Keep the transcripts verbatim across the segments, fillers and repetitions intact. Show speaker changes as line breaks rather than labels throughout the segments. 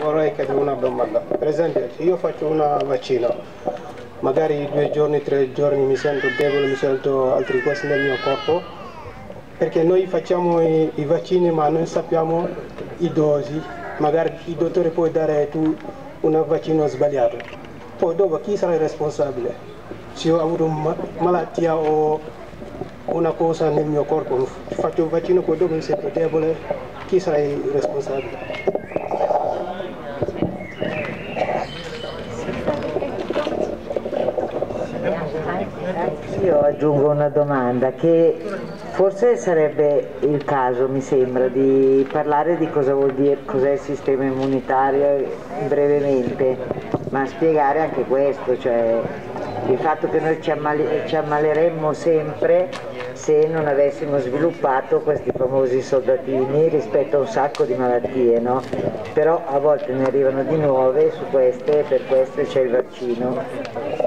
Vorrei capire una domanda. Per esempio, se io faccio una vaccino, magari due giorni, tre giorni mi sento debole, mi sento altre cose nel mio corpo, perché noi facciamo i, i vaccini ma non sappiamo i dosi, magari il dottore può dare tu un vaccino sbagliato. Poi dopo chi sarà il responsabile? Se ho avuto una malattia o una cosa nel mio corpo, faccio un vaccino, poi dopo mi sento debole, chi sarà il responsabile?
Io aggiungo una domanda, che forse sarebbe il caso, mi sembra, di parlare di cosa vuol dire, cos'è il sistema immunitario brevemente, ma spiegare anche questo, cioè il fatto che noi ci, ammale, ci ammaleremmo sempre se non avessimo sviluppato questi famosi soldatini rispetto a un sacco di malattie, no? Però a volte ne arrivano di nuove, su queste, per queste c'è il vaccino.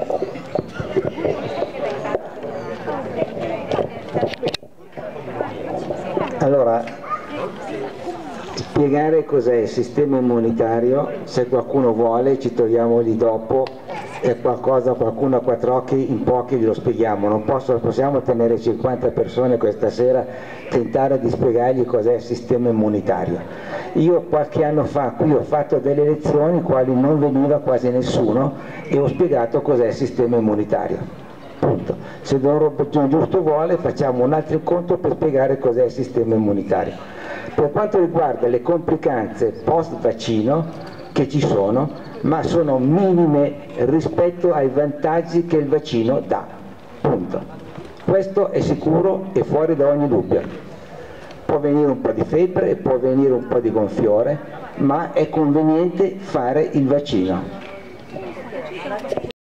Allora, spiegare cos'è il sistema immunitario, se qualcuno vuole ci troviamo lì dopo, è qualcosa, qualcuno a quattro occhi, in pochi glielo spieghiamo, non posso, possiamo tenere cinquanta persone questa sera, tentare di spiegargli cos'è il sistema immunitario. Io qualche anno fa qui ho fatto delle lezioni, quali non veniva quasi nessuno, e ho spiegato cos'è il sistema immunitario. Punto. Se Don Roberto Giusto vuole facciamo un altro incontro per spiegare cos'è il sistema immunitario. Per quanto riguarda le complicanze post vaccino che ci sono, ma sono minime rispetto ai vantaggi che il vaccino dà. Punto. Questo è sicuro e fuori da ogni dubbio. Può venire un po' di febbre, può venire un po' di gonfiore, ma è conveniente fare il vaccino.